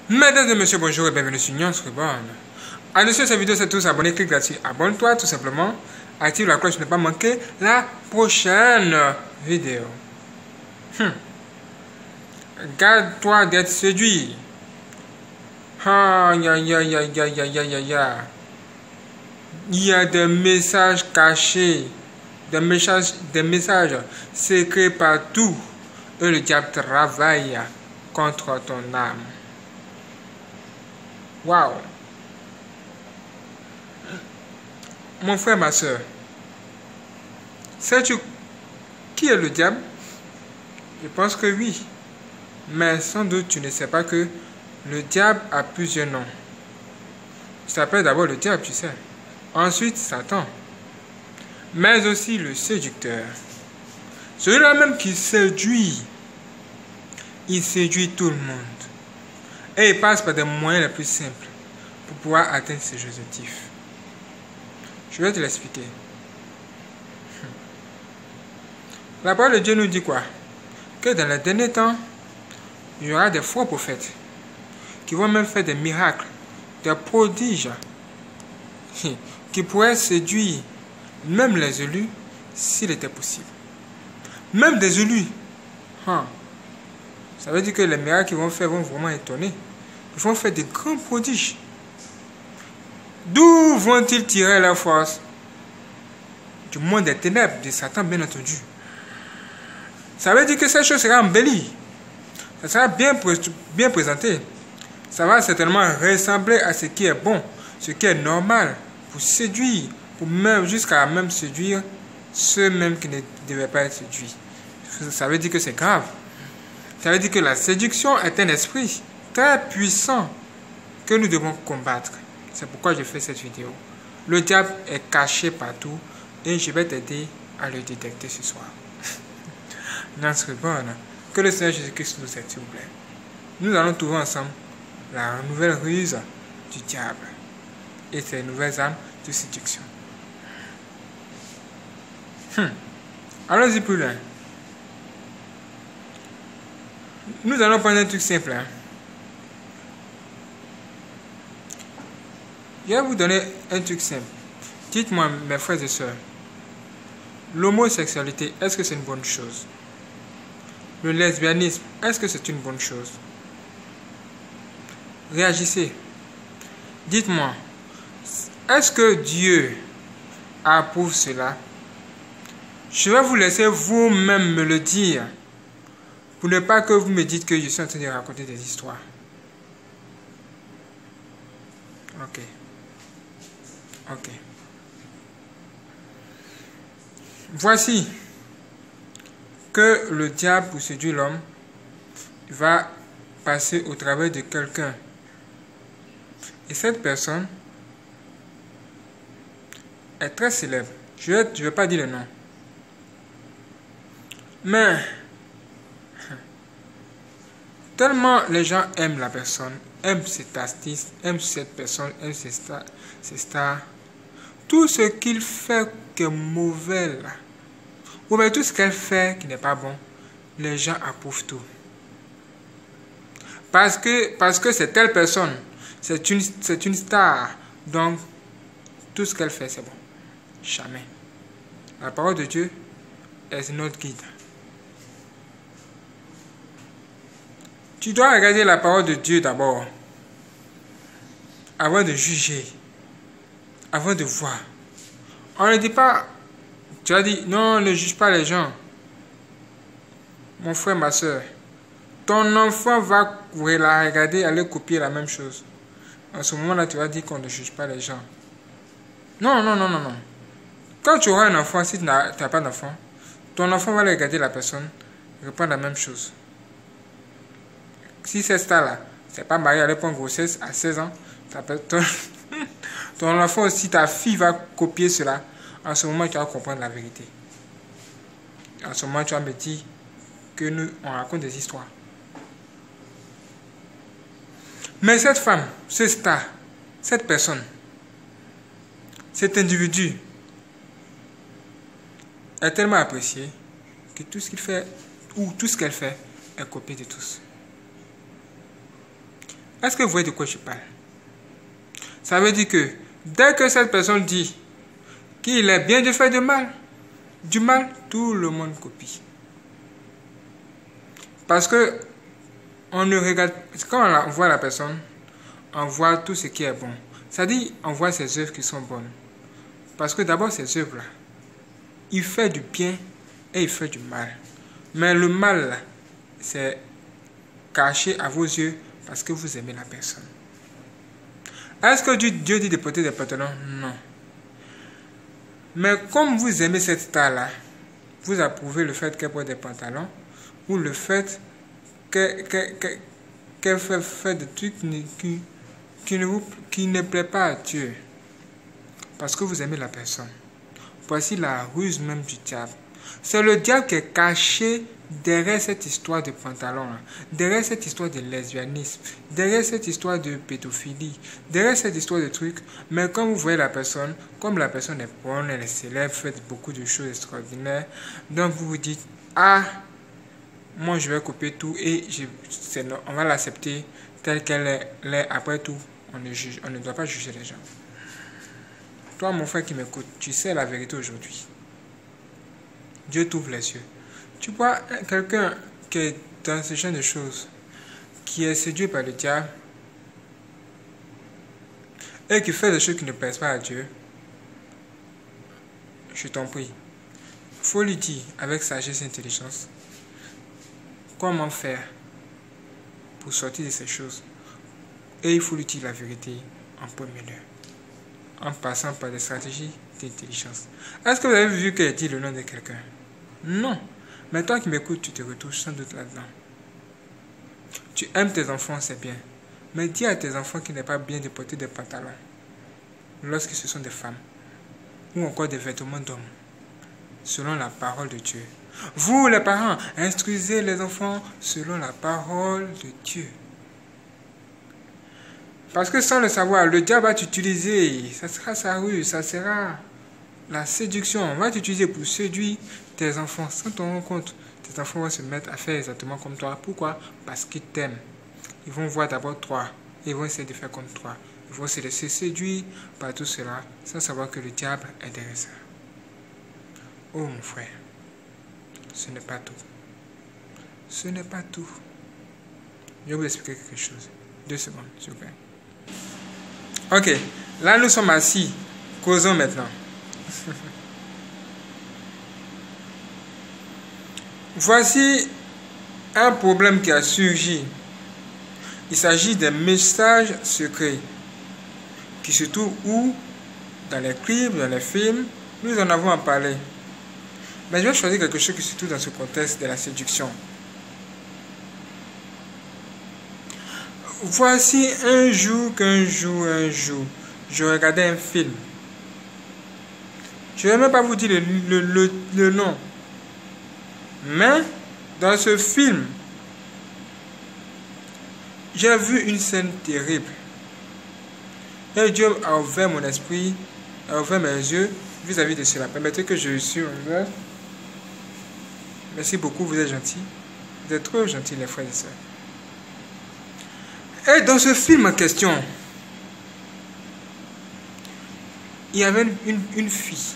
Mesdames et messieurs, bonjour et bienvenue sur Nyons Reborn. En dessous de cette vidéo, c'est tous abonnés, clique là-dessus, abonne-toi tout simplement, active la cloche pour ne pas manquer la prochaine vidéo. Garde-toi d'être séduit. Aïe aïe aïe aïe aïe aïe aïe aïe aïe. Il y a des messages cachés, des messages secrets partout et le diable travaille contre ton âme. Waouh! Mon frère, ma soeur, sais-tu qui est le diable? Je pense que oui. Mais sans doute tu ne sais pas que le diable a plusieurs noms. Il s'appelle d'abord le diable, tu sais. Ensuite, Satan. Mais aussi le séducteur. Celui-là même qui séduit. Il séduit tout le monde. Et il passe par des moyens les plus simples pour pouvoir atteindre ses objectifs. Je vais te l'expliquer. La parole de Dieu nous dit quoi? Que dans les derniers temps, il y aura des faux prophètes qui vont même faire des miracles, des prodiges, qui pourraient séduire même les élus s'il était possible. Même des élus. Ça veut dire que les miracles qu'ils vont faire vont vraiment étonner. Ils vont faire des grands prodiges. D'où vont-ils tirer leur force? Du monde des ténèbres, de Satan, bien entendu. Ça veut dire que cette chose sera embellie. Ça sera bien présenté. Ça va certainement ressembler à ce qui est bon, ce qui est normal, pour séduire, pour même jusqu'à même séduire ceux même qui ne devaient pas être séduits. Ça veut dire que c'est grave. Ça veut dire que la séduction est un esprit très puissant que nous devons combattre. C'est pourquoi je fais cette vidéo. Le diable est caché partout et je vais t'aider à le détecter ce soir. Nyons Reborn, que le Seigneur Jésus-Christ nous aide, s'il vous plaît. Nous allons trouver ensemble la nouvelle ruse du diable et ses nouvelles armes de séduction. Allons-y plus loin. Nous allons prendre un truc simple. Je vais vous donner un truc simple. Dites-moi, mes frères et sœurs, l'homosexualité, est-ce que c'est une bonne chose? Le lesbianisme, est-ce que c'est une bonne chose? Réagissez. Dites-moi, est-ce que Dieu approuve cela? Je vais vous laisser vous-même me le dire, pour ne pas que vous me dites que je suis en train de raconter des histoires. Ok. Voici que le diable, pour séduire l'homme, va passer au travers de quelqu'un. Et cette personne est très célèbre. Je vais pas dire le nom. Mais tellement les gens aiment la personne, aiment cet artiste, aiment cette personne, aiment ses stars. Tout ce qu'il fait qui est mauvais là, ou bien tout ce qu'elle fait qui n'est pas bon, les gens approuvent tout. Parce que c'est telle personne, c'est une star, donc tout ce qu'elle fait c'est bon. Jamais. La parole de Dieu est notre guide. Tu dois regarder la parole de Dieu d'abord, avant de juger, avant de voir. On ne dit pas, tu as dit, non, ne juge pas les gens. Mon frère, ma soeur, ton enfant va la regarder, aller copier la même chose. En ce moment-là, tu vas dire qu'on ne juge pas les gens. Non. Quand tu auras un enfant, si tu n'as pas d'enfant, ton enfant va aller regarder la personne, répondre la même chose. Si c'est ça là, c'est pas marié, elle prend grossesse à 16 ans, ton enfant aussi, ta fille va copier cela. En ce moment, tu vas comprendre la vérité. En ce moment, tu vas me dire que nous, on raconte des histoires. Mais cette femme, ce star, cette personne, cet individu est tellement apprécié que tout ce qu'il fait, ou tout ce qu'elle fait, est copié de tous. Est-ce que vous voyez de quoi je parle? Ça veut dire que dès que cette personne dit qu'il est bien de faire du mal, tout le monde copie. Parce que on ne regarde, quand on voit la personne, on voit tout ce qui est bon. C'est-à-dire, on voit ses œuvres qui sont bonnes. Parce que d'abord, ces œuvres-là, il fait du bien et il fait du mal. Mais le mal, là, c'est caché à vos yeux parce que vous aimez la personne. Est-ce que Dieu dit de porter des pantalons? Non. Mais comme vous aimez cette star-là, vous approuvez le fait qu'elle porte des pantalons ou le fait qu'elle fait des trucs qui ne plaît pas à Dieu. Parce que vous aimez la personne. Voici la ruse même du diable. C'est le diable qui est caché derrière cette histoire de pantalon, derrière cette histoire de lesbianisme, derrière cette histoire de pédophilie, derrière cette histoire de trucs. Mais quand vous voyez la personne, comme la personne est bonne, elle est célèbre, fait beaucoup de choses extraordinaires, donc vous vous dites, ah, moi je vais couper tout et on va l'accepter telle qu'elle est. Après tout, on ne doit pas juger les gens. Toi, mon frère qui m'écoute, tu sais la vérité aujourd'hui. Dieu t'ouvre les yeux. Tu vois, quelqu'un qui est dans ce genre de choses, qui est séduit par le diable, et qui fait des choses qui ne plaisent pas à Dieu, je t'en prie, il faut lui dire avec sagesse et intelligence comment faire pour sortir de ces choses. Et il faut lui dire la vérité en premier lieu, en passant par des stratégies d'intelligence. Est-ce que vous avez vu qu'elle dit le nom de quelqu'un? Non. Mais toi qui m'écoutes, tu te retouches sans doute là-dedans. Tu aimes tes enfants, c'est bien. Mais dis à tes enfants qu'il n'est pas bien de porter des pantalons lorsque ce sont des femmes ou encore des vêtements d'hommes, selon la parole de Dieu. Vous, les parents, instruisez les enfants selon la parole de Dieu. Parce que sans le savoir, le diable va t'utiliser. Ça sera sa ruse, ça sera la séduction. On va t'utiliser pour séduire tes enfants. Sans t'en rendre compte, tes enfants vont se mettre à faire exactement comme toi. Pourquoi? Parce qu'ils t'aiment. Ils vont voir d'abord toi. Et ils vont essayer de faire comme toi. Ils vont se laisser séduire par tout cela sans savoir que le diable est derrière ça. Oh mon frère, ce n'est pas tout. Ce n'est pas tout. Je vais vous expliquer quelque chose. 2 secondes, s'il vous plaît. Ok, là nous sommes assis. Causons maintenant. Voici un problème qui a surgi. Il s'agit des messages secrets qui se trouvent où? Dans les clips, dans les films. Nous en avons à parler. Mais je vais choisir quelque chose qui se trouve dans ce contexte de la séduction. Voici un jour, je regardais un film. Je ne vais même pas vous dire le nom. Mais, dans ce film, j'ai vu une scène terrible. Et Dieu a ouvert mon esprit, a ouvert mes yeux vis-à-vis de cela. Permettez que je suis ouvert. Merci beaucoup, vous êtes gentils. Vous êtes trop gentils, les frères et sœurs. Et dans ce film en question, il y avait une fille.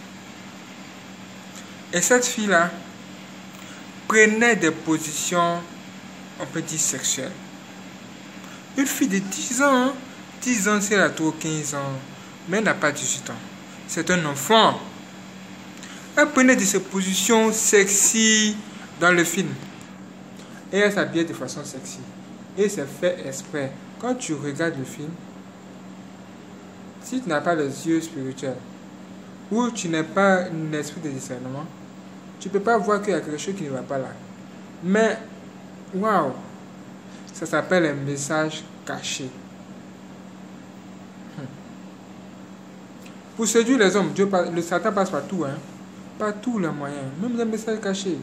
Et cette fille-là prenait des positions, on peut dire, sexuelles. Une fille de 10 ans, hein? 10 ans, c'est la tour 15 ans, mais elle n'a pas 18 ans. C'est un enfant. Elle prenait de ces positions sexy dans le film. Et elle s'habillait de façon sexy. Et c'est fait exprès. Quand tu regardes le film, si tu n'as pas les yeux spirituels, ou tu n'as pas un esprit de discernement, tu ne peux pas voir qu'il y a quelque chose qui ne va pas là. Mais, waouh, ça s'appelle un message caché. Pour séduire les hommes, le Satan passe partout, hein? Par tous les moyens, même les messages cachés.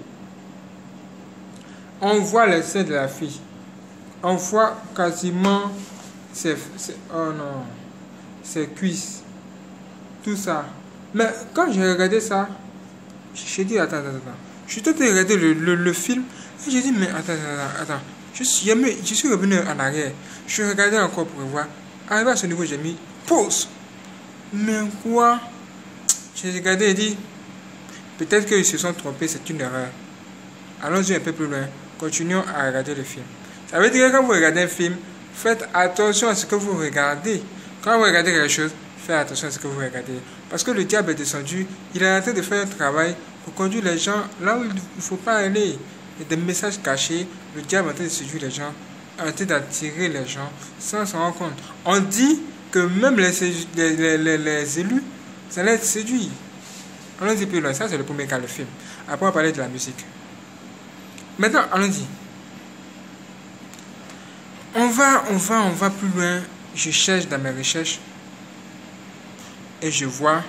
On voit les seins de la fille. On voit quasiment ses cuisses. Tout ça. Mais quand j'ai regardé ça, j'ai dit, attends. Je suis en train de regarder le film. Et j'ai dit, mais attends. Je suis revenu en arrière. Je regardais encore pour voir. Arrivé à ce niveau, j'ai mis pause. Mais quoi? J'ai regardé et dit, peut-être qu'ils se sont trompés, c'est une erreur. Allons-y un peu plus loin. Continuons à regarder le film. Ça veut dire que quand vous regardez un film, faites attention à ce que vous regardez. Quand vous regardez quelque chose, faites attention à ce que vous regardez. Parce que le diable est descendu, il est en train de faire un travail pour conduire les gens là où il ne faut pas aller. Il y a des messages cachés, le diable est en train de séduire les gens, en train d'attirer les gens sans s'en rendre compte. On dit que même les élus, ça allait être séduit. Allons-y plus loin, ça c'est le premier cas, le film. Après on va parler de la musique. Maintenant, allons-y. On va plus loin. Je cherche dans mes recherches et je vois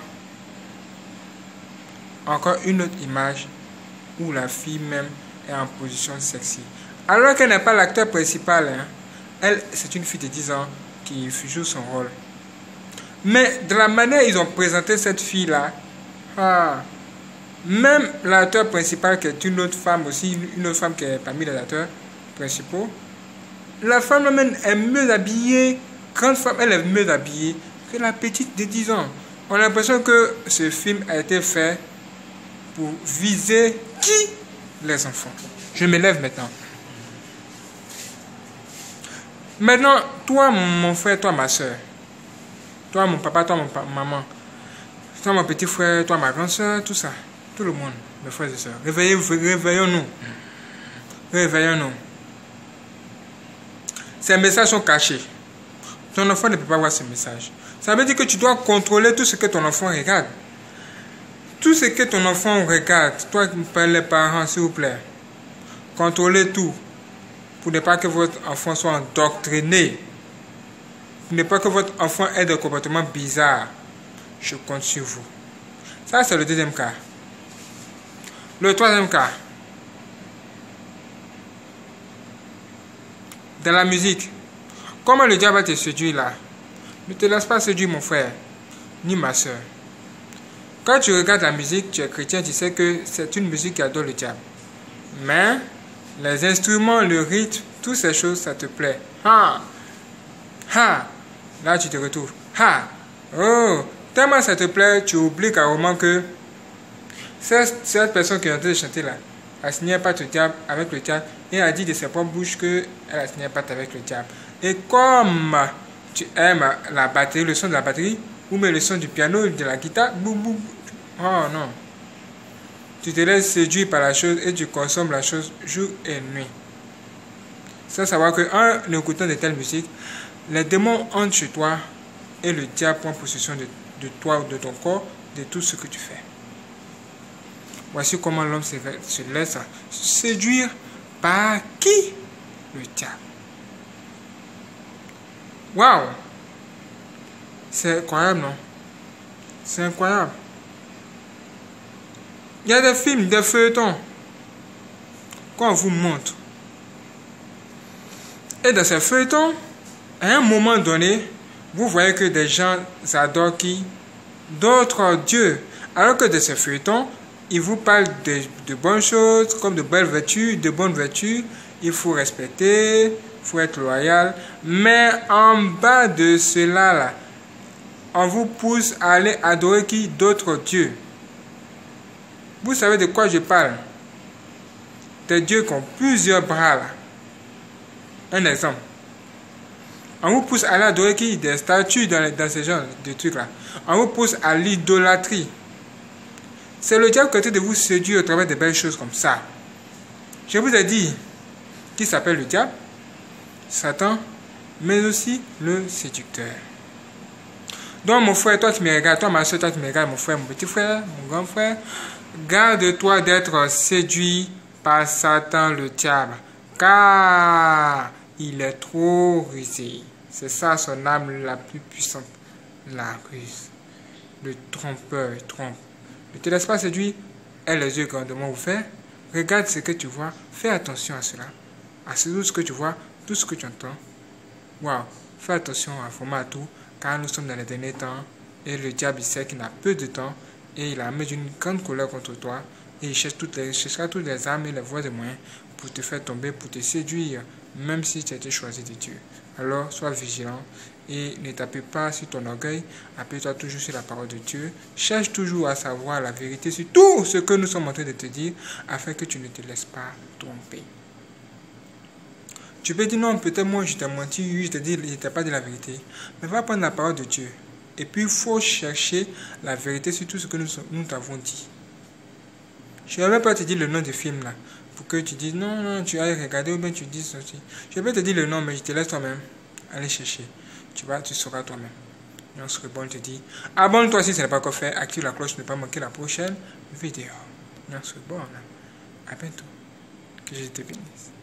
encore une autre image où la fille même est en position sexy. Alors qu'elle n'est pas l'acteur principal, hein. Elle, c'est une fille de 10 ans qui joue son rôle. Mais de la manière ils ont présenté cette fille-là, même l'acteur principal qui est une autre femme aussi, une autre femme qui est parmi les acteurs principaux, la femme même est mieux habillée, grande femme, elle est mieux habillée que la petite de 10 ans. On a l'impression que ce film a été fait pour viser qui? Les enfants. Je me lève maintenant. Maintenant, toi mon frère, toi ma soeur, toi mon papa, toi maman, toi mon petit frère, toi ma grande soeur, tout ça, tout le monde, mes frères et soeurs, réveillons-nous. Réveillons-nous. Ces messages sont cachés. Ton enfant ne peut pas voir ces messages. Ça veut dire que tu dois contrôler tout ce que ton enfant regarde. Tout ce que ton enfant regarde, toi, les parents, s'il vous plaît, contrôlez tout pour ne pas que votre enfant soit endoctriné. Pour ne pas que votre enfant ait des comportements bizarres. Je compte sur vous. Ça, c'est le deuxième cas. Le troisième cas. Dans la musique. Comment le diable va te séduire là? Ne te laisse pas séduire mon frère, ni ma soeur. Quand tu regardes la musique, tu es chrétien, tu sais que c'est une musique qui adore le diable. Mais les instruments, le rythme, toutes ces choses, ça te plaît. Là tu te retrouves. Tellement ça te plaît, tu oublies carrément que cette personne qui est en train de chanter là, elle signait pas au diable avec le diable et a dit de ses propres bouches qu'elle a signé pas avec le diable. Et comme tu aimes la batterie, le son de la batterie, ou même le son du piano, de la guitare, boum boum. Oh non. Tu te laisses séduire par la chose et tu consommes la chose jour et nuit. Sans savoir qu'en écoutant de telles musiques, les démons entrent chez toi et le diable prend possession de toi ou de ton corps, de tout ce que tu fais. Voici comment l'homme se laisse séduire par qui? Le diable. Waouh! C'est incroyable, non? C'est incroyable. Il y a des films, des feuilletons qu'on vous montre. Et dans ces feuilletons, à un moment donné, vous voyez que des gens adorent qui? D'autres dieux. Alors que dans ces feuilletons, ils vous parlent de bonnes choses, comme de belles vertus, de bonnes vertus. Il faut respecter, il faut être loyal. Mais en bas de cela, là, on vous pousse à aller adorer qui? D'autres dieux. Vous savez de quoi je parle? Des dieux qui ont plusieurs bras là. Un exemple. On vous pousse à aller adorer qui? Des statues dans ce genre de trucs là. On vous pousse à l'idolâtrie. C'est le diable qui est en train de vous séduire au travers de belles choses comme ça. Je vous ai dit qui s'appelle le diable, Satan, mais aussi le séducteur. Donc mon frère, toi qui me regardes, toi ma soeur, toi qui me regardes, mon frère, mon petit frère, mon grand frère, garde-toi d'être séduit par Satan le diable, car il est trop rusé. C'est ça son âme la plus puissante, la ruse. Le trompeur, il trompe. Ne te laisse pas séduire, aie les yeux grandement ouverts, regarde ce que tu vois, fais attention à cela, à tout ce que tu vois, tout ce que tu entends. Waouh, fais attention à tout, car nous sommes dans les derniers temps, et le diable il sait qu'il n'a peu de temps, et il a mis une grande colère contre toi, et il cherchera toutes les armes et les voies de moyens pour te faire tomber, pour te séduire même si tu as été choisi de Dieu. Alors, sois vigilant et ne t'appuie pas sur ton orgueil, appuie-toi toujours sur la parole de Dieu. Cherche toujours à savoir la vérité sur tout ce que nous sommes en train de te dire, afin que tu ne te laisses pas tromper. Tu peux dire non, peut-être moi je t'ai menti, je t'ai pas dit la vérité. Mais va prendre la parole de Dieu. Et puis il faut chercher la vérité sur tout ce que nous t'avons dit. Je ne vais même pas te dire le nom du film là, pour que tu dises non, non, tu ailles regarder ou bien tu dises ceci. Je vais te dire le nom, mais je te laisse toi-même aller chercher. Tu sauras toi-même. Et on se rebonne, te dit abonne-toi si ce n'est pas encore fait, active la cloche pour ne pas manquer la prochaine vidéo. Et on se rebonne. À bientôt. Que je te bénisse.